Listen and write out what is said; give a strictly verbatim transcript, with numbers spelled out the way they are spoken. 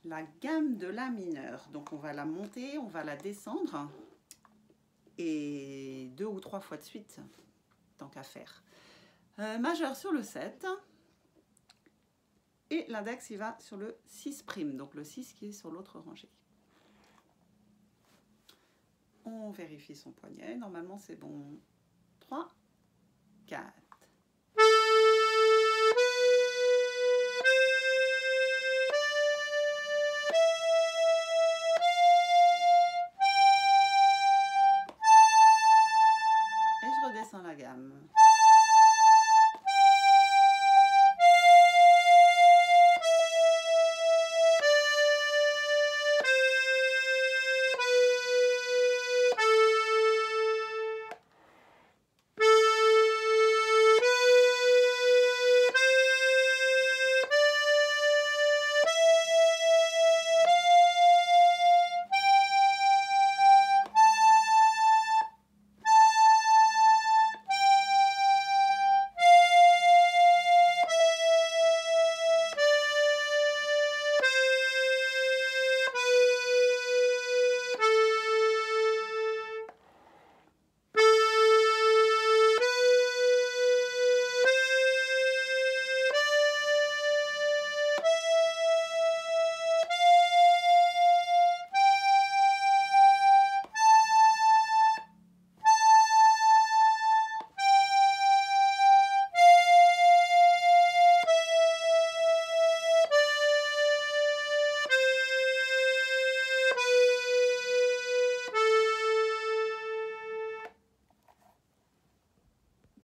la gamme de la mineure. Donc on va la monter, on va la descendre. Et deux ou trois fois de suite, tant qu'à faire. Euh, majeur sur le sept. Et l'index, il va sur le six prime, donc le six qui est sur l'autre rangée. On vérifie son poignet. Normalement, c'est bon. trois, quatre.